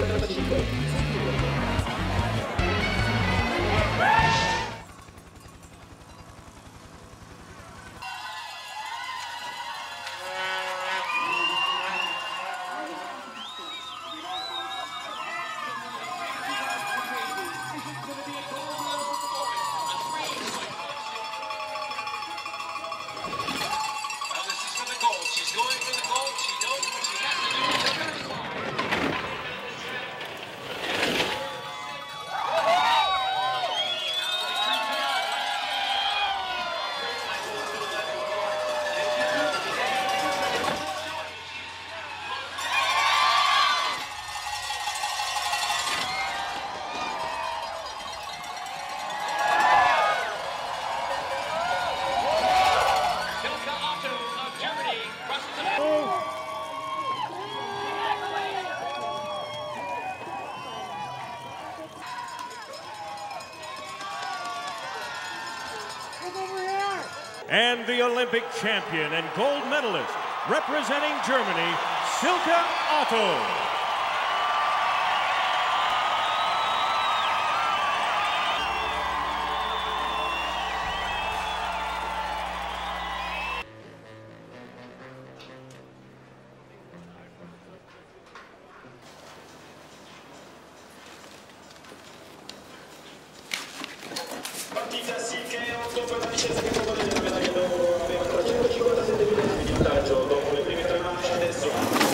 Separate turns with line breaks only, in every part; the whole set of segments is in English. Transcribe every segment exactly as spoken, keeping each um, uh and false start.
And the Olympic champion and gold medalist, representing Germany, Silke Otto.
Partita Silke Otto per la licenza di favore della medaglia d'oro, aveva trecentocinquantasette minuti di vantaggio dopo le prime tre manche. Adesso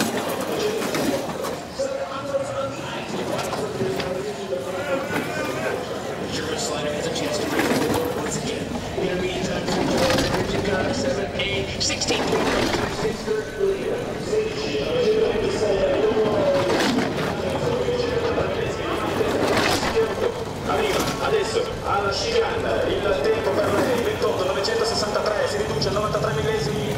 German slider has a chance to break the record once again. In the meantime, you've got seven, eight, sixteen. Adesso alla chicane, il tempo per lei ventotto novecentosessantatré, si riduce a novantatré millesimi.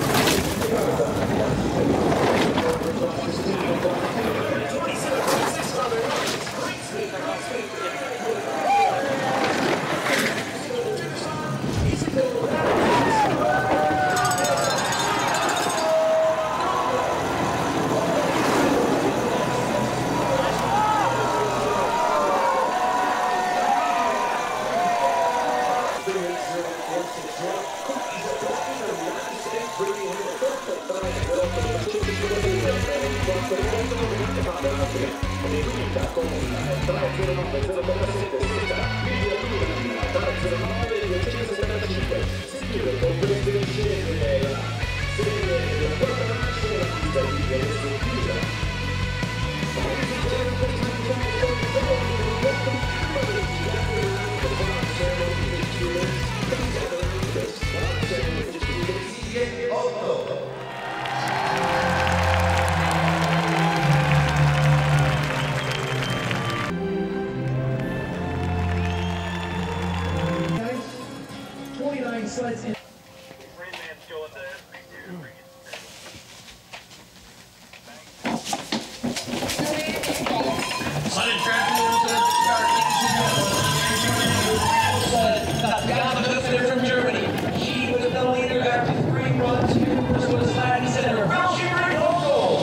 twenty-nine slides in.
Sudden traffic rules at the start. Bianca Hüfner from Germany. She was the leader after three runs. First was Latin Center. Belgian goal.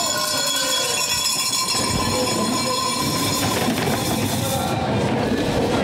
Oh,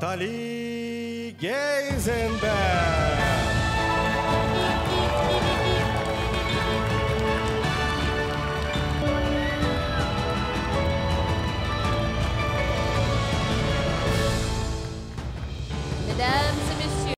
Nathalie Geisenberg.
Mesdames et messieurs,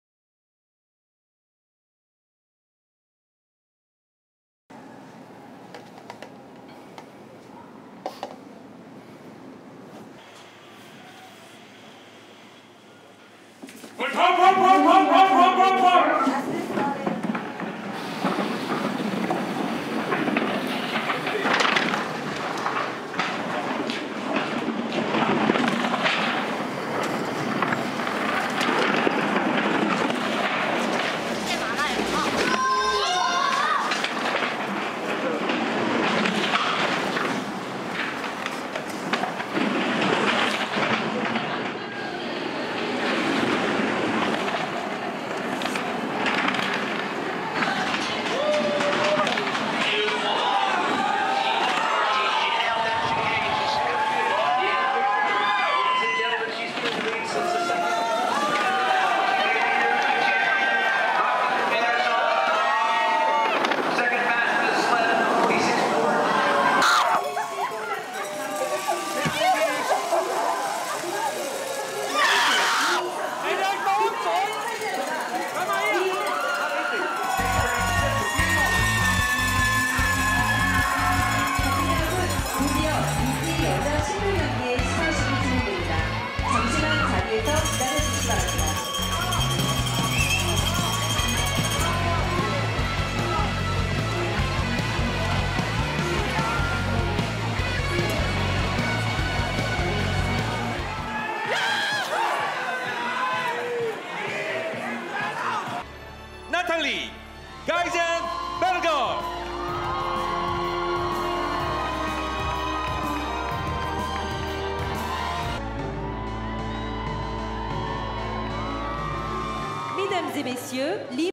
드디어 이 기 여자 싱글 경기의 시상식이 진행됩니다. 잠시만 자리에서 기다려주시기 바랍니다.
Nathalie Geisenberg.
Mesdames et messieurs,